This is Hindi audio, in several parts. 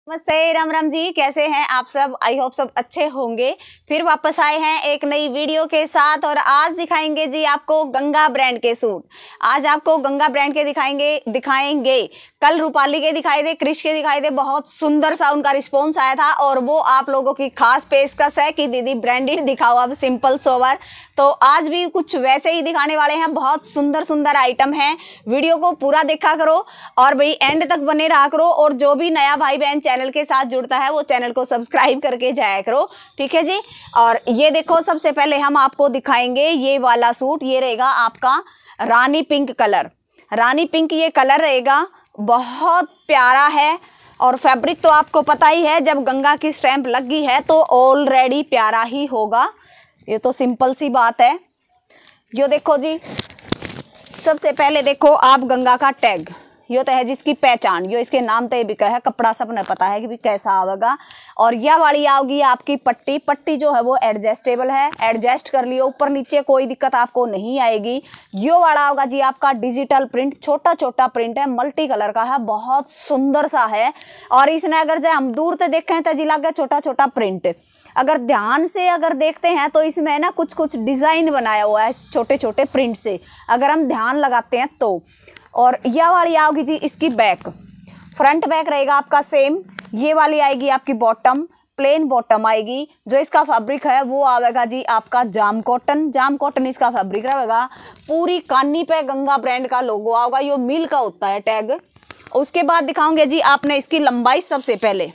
नमस्ते, राम राम जी। कैसे हैं आप सब? आई होप सब अच्छे होंगे। फिर वापस आए हैं एक नई वीडियो के साथ और आज दिखाएंगे जी आपको गंगा ब्रांड के सूट। आज आपको गंगा ब्रांड के दिखाएंगे। कल रूपाली के दिखाए थे, क्रिश के दिखाए थे, बहुत सुंदर सा उनका रिस्पॉन्स आया था और वो आप लोगों की खास पेशकश है कि दीदी ब्रांडेड दिखाओ अब सिंपल सोवर। तो आज भी कुछ वैसे ही दिखाने वाले हैं, बहुत सुंदर सुंदर आइटम हैं। वीडियो को पूरा देखा करो और भाई एंड तक बने रहा करो और जो भी नया भाई बहन चैनल के साथ जुड़ता है वो चैनल को सब्सक्राइब करके जाया करो, ठीक है जी। और ये देखो, सबसे पहले हम आपको दिखाएंगे ये वाला सूट। ये रहेगा आपका रानी पिंक कलर। रानी पिंक ये कलर रहेगा, बहुत प्यारा है और फैब्रिक तो आपको पता ही है, जब गंगा की स्टैंप लगी है तो ऑलरेडी प्यारा ही होगा। ये तो सिंपल सी बात है। यो देखो जी, सबसे पहले देखो आप गंगा का टैग, यो तो है जिसकी पहचान, यो इसके नाम ते भी है। कपड़ा सबने पता है कि भी कैसा आवेगा। और यह वाली आओगी आपकी पट्टी। पट्टी जो है वो एडजस्टेबल है, एडजस्ट कर लियो, ऊपर नीचे कोई दिक्कत आपको नहीं आएगी। यो वाला होगा जी आपका डिजिटल प्रिंट, छोटा छोटा प्रिंट है, मल्टी कलर का है, बहुत सुंदर सा है। और इसने अगर जाए हम दूर से देखें तो जी लगे छोटा छोटा प्रिंट, अगर ध्यान से अगर देखते हैं तो इसमें ना कुछ कुछ डिजाइन बनाया हुआ है छोटे छोटे प्रिंट से, अगर हम ध्यान लगाते हैं तो। और यह वाली आओगी जी इसकी बैक, फ्रंट बैक रहेगा आपका सेम। ये वाली आएगी आपकी बॉटम, प्लेन बॉटम आएगी। जो इसका फैब्रिक है वो आएगा जी आपका जाम कॉटन। जाम कॉटन इसका फैब्रिक रहेगा। पूरी कानी पे गंगा ब्रांड का लोगो आएगा, यो मिल का होता है टैग। उसके बाद दिखाऊंगे जी आपने इसकी लंबाई। सबसे पहले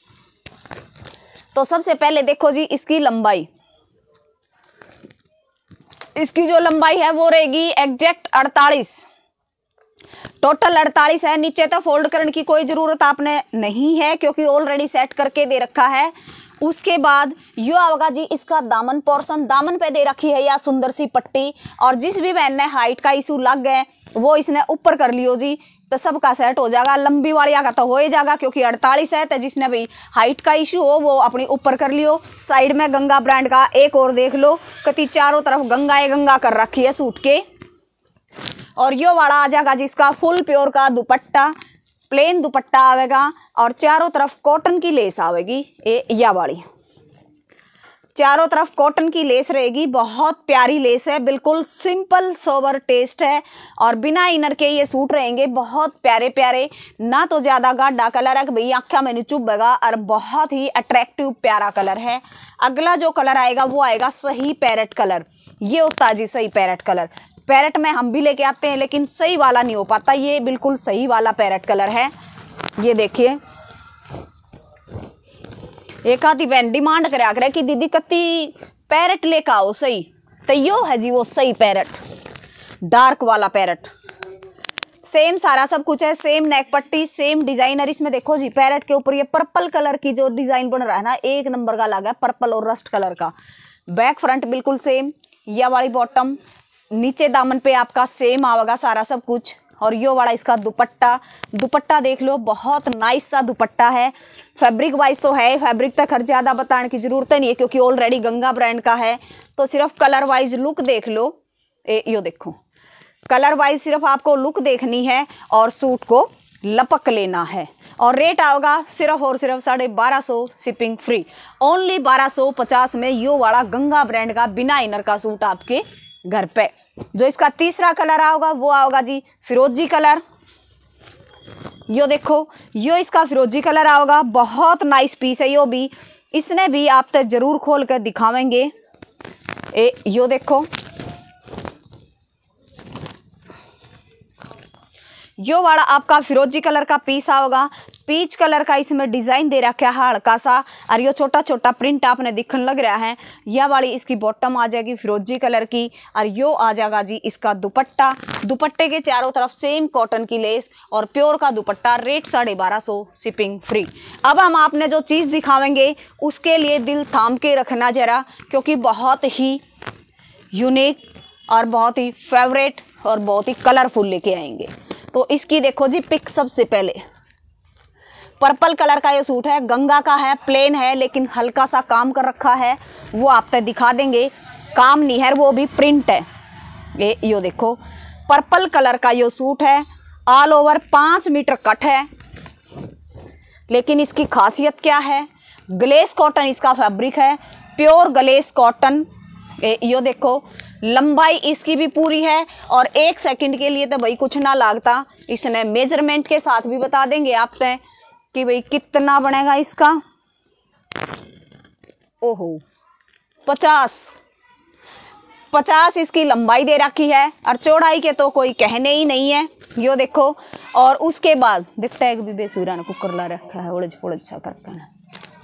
तो सबसे पहले देखो जी इसकी लंबाई। इसकी जो लंबाई है वो रहेगी एग्जैक्ट 48, टोटल 48 है। नीचे तो फोल्ड करने की कोई जरूरत आपने नहीं है क्योंकि ऑलरेडी सेट करके दे रखा है। उसके बाद यो आएगा जी इसका दामन पोर्शन। दामन पे दे रखी है या सुंदर सी पट्टी। और जिस भी बहन ने हाइट का इशू लग गए वो इसने ऊपर कर लियो जी, तो सबका सेट हो जाएगा। लंबी वाली का तो हो ही जाएगा क्योंकि 48 है, तो जिसने भाई हाइट का इशू हो वो अपनी ऊपर कर लियो। साइड में गंगा ब्रांड का एक और देख लो, कति चारों तरफ गंगा गंगा कर रखी है सूट के। और यो वाला आ जाएगा जिसका फुल प्योर का दुपट्टा, प्लेन दुपट्टा आवेगा और चारों तरफ कॉटन की लेस आवेगी। या वाली चारों तरफ कॉटन की लेस रहेगी, बहुत प्यारी लेस है, बिल्कुल सिंपल सोबर टेस्ट है। और बिना इनर के ये सूट रहेंगे, बहुत प्यारे प्यारे, ना तो ज्यादा गाढ़ा कलर है कि भाई आँखा में नहीं चुभेगा, और बहुत ही अट्रैक्टिव प्यारा कलर है। अगला जो कलर आएगा वो आएगा सही पैरेट कलर। ये होता है जी सही पैरेट कलर। पैरेट में हम भी लेके आते हैं लेकिन सही वाला नहीं हो पाता, ये बिल्कुल सही वाला पैरेट कलर है। ये देखिए, एक आधी बहन डिमांड करा करे कि दीदी कत्ती पैरेट लेकर आओ सही, तो यो है जी वो सही पैरेट, डार्क वाला पैरेट। सेम सारा सब कुछ है, सेम नेक पट्टी, सेम डिजाइनर। इसमें देखो जी पैरेट के ऊपर ये पर्पल कलर की जो डिजाइन बन रहा है ना, एक नंबर का लगा है, पर्पल और रस्ट कलर का। बैक फ्रंट बिल्कुल सेम। यह वाली बॉटम, नीचे दामन पे आपका सेम आवेगा सारा सब कुछ। और यो वाला इसका दुपट्टा, दुपट्टा देख लो, बहुत नाइस सा दुपट्टा है। फैब्रिक वाइज तो है, फैब्रिक तक हर ज़्यादा बताने की ज़रूरत नहीं है क्योंकि ऑलरेडी गंगा ब्रांड का है। तो सिर्फ कलर वाइज लुक देख लो। यो देखो, कलर वाइज सिर्फ आपको लुक देखनी है और सूट को लपक लेना है। और रेट आएगा सिर्फ और सिर्फ 1250 शिपिंग फ्री। ओनली 1250 में यो वाला गंगा ब्रांड का बिना इनर का सूट आपके घर पे। जो इसका तीसरा कलर आओगा वो आओगा जी फिरोजी कलर। यो देखो, यो इसका फिरोजी कलर आओगा, बहुत नाइस पीस है यो भी। इसने भी आप तक जरूर खोल कर दिखावेंगे। यो देखो, यो वाला आपका फिरोजी कलर का पीस आओगा। पीच कलर का इसमें डिजाइन दे रखा है हल्का सा, और ये छोटा छोटा प्रिंट आपने दिखने लग रहा है। यह वाली इसकी बॉटम आ जाएगी फिरोजी कलर की, और यो आ जाएगा जी इसका दुपट्टा। दुपट्टे के चारों तरफ सेम कॉटन की लेस और प्योर का दुपट्टा। Rate 1250 shipping free. अब हम आपने जो चीज़ दिखावेंगे उसके लिए दिल थाम के रखना जरा, क्योंकि बहुत ही यूनिक और बहुत ही फेवरेट और बहुत ही कलरफुल लेके आएंगे। तो इसकी देखो जी पिक। सबसे पहले पर्पल कलर का ये सूट है, गंगा का है, प्लेन है लेकिन हल्का सा काम कर रखा है, वो आप तक दिखा देंगे। काम नहीं है, वो भी प्रिंट है। यो देखो, पर्पल कलर का ये सूट है, ऑल ओवर 5 मीटर कट है। लेकिन इसकी खासियत क्या है, ग्लेस कॉटन इसका फैब्रिक है, प्योर ग्लेस कॉटन। यो देखो लंबाई इसकी भी पूरी है और 1 सेकंड के लिए तो भाई कुछ ना लागता। इसने मेजरमेंट के साथ भी बता देंगे आप तय कि भाई कितना बनेगा इसका। ओहो 50 इसकी लंबाई दे रखी है और चौड़ाई के तो कोई कहने ही नहीं है। यो देखो, और उसके बाद दिखता है कि भी बेसुरा ने कुकर ला रखा है, उड़ज पुड़ज सा करता है।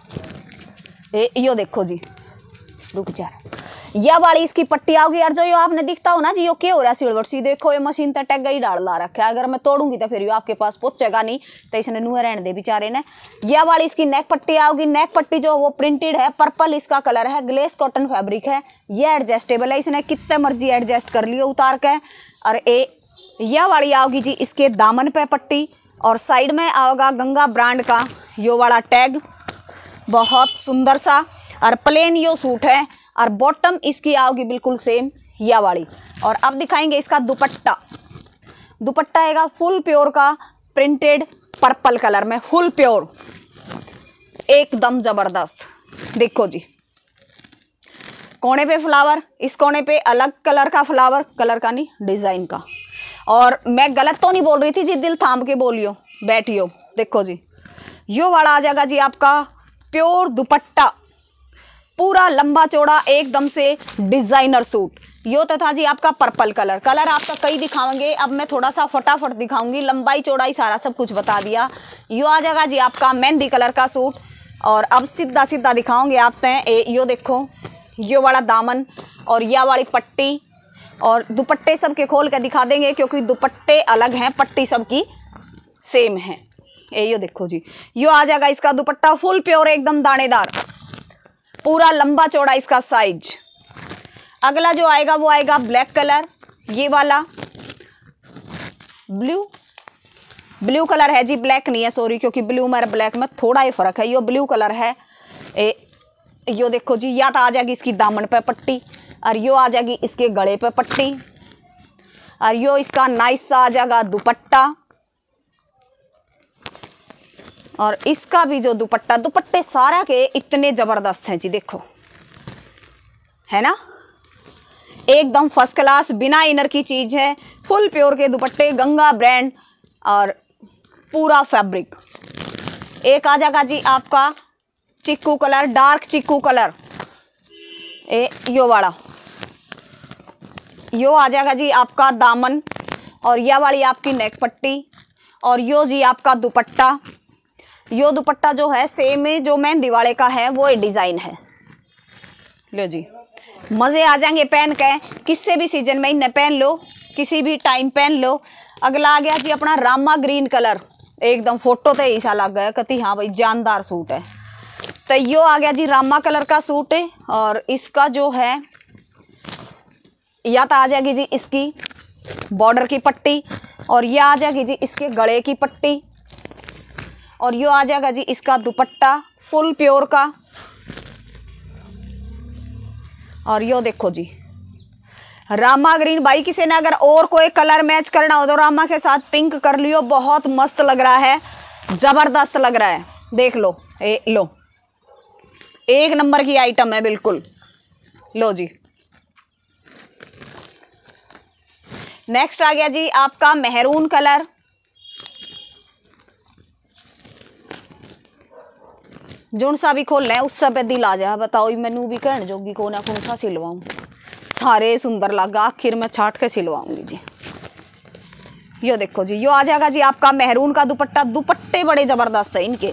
यो देखो जी, रुक जा, यह वाली इसकी पट्टी आओगी। और जो यो आपने दिखता हो ना जी, यो क्या हो रहा है सिलवट सी, देखो ये मशीन तक टैग ही डाल ला रखा है। अगर मैं तोड़ूंगी तो फिर यो आपके पास पहुंचेगा नहीं, तो इसने नुए रहने दे बेचारे ने। यह वाली इसकी नेक पट्टी आओगी। नेक पट्टी जो वो प्रिंटेड है, पर्पल इसका कलर है, ग्लेस कॉटन फैब्रिक है, ये एडजस्टेबल है, इसने कितने मर्जी एडजस्ट कर लियो उतार के। और यह वाली आओगी जी इसके दामन पे पट्टी, और साइड में आओगा गंगा ब्रांड का यो वाला टैग, बहुत सुंदर सा। और प्लेन यो सूट है और बॉटम इसकी आओगी बिल्कुल सेम यह वाली। और अब दिखाएंगे इसका दुपट्टा। दुपट्टा आएगा फुल प्योर का, प्रिंटेड पर्पल कलर में, फुल प्योर, एकदम जबरदस्त। देखो जी, कोने पे फ्लावर, इस कोने पे अलग कलर का फ्लावर, कलर का नहीं डिजाइन का। और मैं गलत तो नहीं बोल रही थी जी, दिल थाम के बोलियो, बैठियो। देखो जी, यो वाला आ जाएगा जी आपका प्योर दुपट्टा, पूरा लंबा चौड़ा एकदम से डिजाइनर सूट। यो तो था जी आपका पर्पल कलर। कलर आपका कई दिखाएंगे, अब मैं थोड़ा सा फटाफट दिखाऊंगी, लंबाई चौड़ाई सारा सब कुछ बता दिया। यो आ जाएगा जी आपका मेहंदी कलर का सूट। और अब सीधा सीधा दिखाऊंगे आप तय। यो देखो, यो वाला दामन और यह वाली पट्टी, और दुपट्टे सब के खोल के दिखा देंगे क्योंकि दुपट्टे अलग हैं, पट्टी सबकी सेम है। यो देखो जी, यो आ जाएगा इसका दुपट्टा फुल प्योर, एकदम दानेदार, पूरा लंबा चौड़ा इसका साइज। अगला जो आएगा वो आएगा ब्लैक कलर, ये वाला ब्लू कलर है जी, ब्लैक नहीं है, सॉरी, क्योंकि ब्लू में ब्लैक में थोड़ा ही फर्क है। यो ब्लू कलर है। यो देखो जी, या तो आ जाएगी इसकी दामन पे पट्टी, और यो आ जाएगी इसके गले पे पट्टी, और यो इसका नाइस सा आ जाएगा दुपट्टा। और इसका भी जो दुपट्टा, दुपट्टे सारा के इतने जबरदस्त हैं जी, देखो है ना, एकदम फर्स्ट क्लास, बिना इनर की चीज है, फुल प्योर के दुपट्टे, गंगा ब्रांड, और पूरा फैब्रिक। एक आ जाएगा जी आपका chikoo colour, dark chikoo colour, यो वाला। यो आ जाएगा जी आपका दामन, और यह वाली आपकी नेक पट्टी, और यो जी आपका दुपट्टा। यो दुपट्टा जो है सेम है जो मेहंदी वाले का है, वो डिजाइन है। लो जी, मजे आ जाएंगे पहन के, किसी भी सीजन में इन्हें पहन लो, किसी भी टाइम पहन लो। अगला आ गया जी अपना रामा ग्रीन कलर, एकदम फोटो तो ऐसा लग गया कति हाँ भाई जानदार सूट है। तो यो आ गया जी रामा कलर का सूट है, और इसका जो है या तो आ जाएगी जी इसकी बॉर्डर की पट्टी, और यह आ जाएगी जी इसके गले की पट्टी, और यो आ जाएगा जी इसका दुपट्टा फुल प्योर का। और यो देखो जी रामा ग्रीन, भाई किसी ने अगर और कोई कलर मैच करना हो तो रामा के साथ पिंक कर लियो, बहुत मस्त लग रहा है, जबरदस्त लग रहा है। देख लो, लो एक नंबर की आइटम है बिल्कुल। लो जी, नेक्स्ट आ गया जी आपका मेहरून कलर। जोन सा भी खोलना है उस सब पे दिल आ जा, बताओ मैनू भी कहने जोगी को ना कौन सा सिलवाऊं, सारे सुंदर लगा, आखिर में छाट के सिलवाऊंगी जी। यो देखो जी, यो आ जाएगा जी आपका मेहरून का दुपट्टा, दुपट्टे बड़े जबरदस्त है इनके।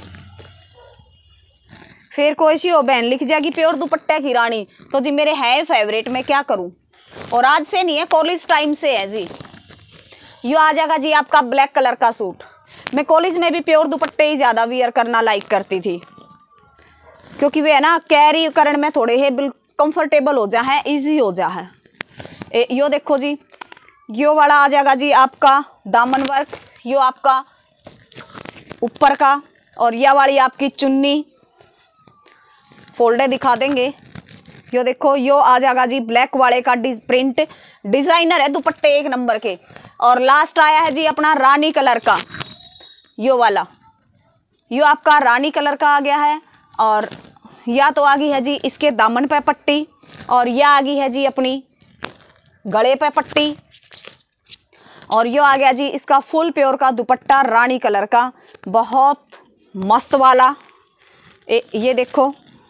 फिर कोई सी हो बहन लिख जाएगी प्योर दुपट्टे की रानी, तो जी मेरे है फेवरेट, मैं क्या करूं। और आज से नहीं है, कॉलेज टाइम से है जी। यो आ जाएगा जी आपका ब्लैक कलर का सूट। मैं कॉलेज में भी प्योर दुपट्टे ही ज्यादा वियर करना लाइक करती थी, क्योंकि वे है ना कैरी करने में थोड़े है कंफर्टेबल हो जा है, इजी हो जा है। यो देखो जी, यो वाला आ जाएगा जी आपका दामन वर्क, यो आपका ऊपर का, और यह वाली आपकी चुन्नी फोल्डर दिखा देंगे। यो देखो, यो आ जाएगा जी ब्लैक वाले का प्रिंट, डिजाइनर है दुपट्टे एक नंबर के। और लास्ट आया है जी अपना रानी कलर का, यो वाला, ये आपका रानी कलर का आ गया है। और या तो आ गई है जी इसके दामन पे पट्टी, और यह आ गई है जी अपनी गले पे पट्टी, और ये आ गया जी इसका फुल प्योर का दुपट्टा रानी कलर का, बहुत मस्त वाला। ये देखो,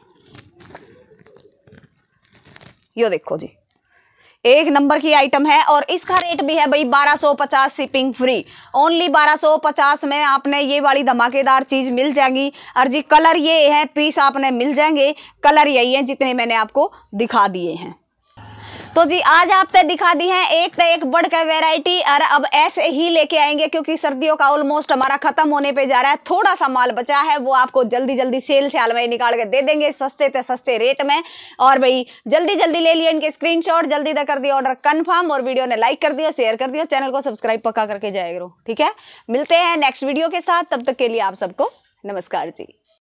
ये देखो जी, एक नंबर की आइटम है। और इसका रेट भी है भाई 1250 शिपिंग फ्री। ओनली 1250 में आपने ये वाली धमाकेदार चीज मिल जाएगी। और जी कलर ये है, पीस आपने मिल जाएंगे, कलर यही है जितने मैंने आपको दिखा दिए हैं। तो जी आज आपने दिखा दी है एक तो एक बढ़कर वैरायटी, और अब ऐसे ही लेके आएंगे क्योंकि सर्दियों का ऑलमोस्ट हमारा खत्म होने पे जा रहा है। थोड़ा सा माल बचा है, वो आपको जल्दी जल्दी सेल में निकाल के दे देंगे सस्ते से सस्ते रेट में। और भाई जल्दी जल्दी ले लिए इनके स्क्रीनशॉट, जल्दी तक कर दिया ऑर्डर कंफर्म, और वीडियो ने लाइक कर दिया, शेयर कर दिया, चैनल को सब्सक्राइब पक्का करके जाएगा। ठीक है, मिलते हैं नेक्स्ट वीडियो के साथ, तब तक के लिए आप सबको नमस्कार जी।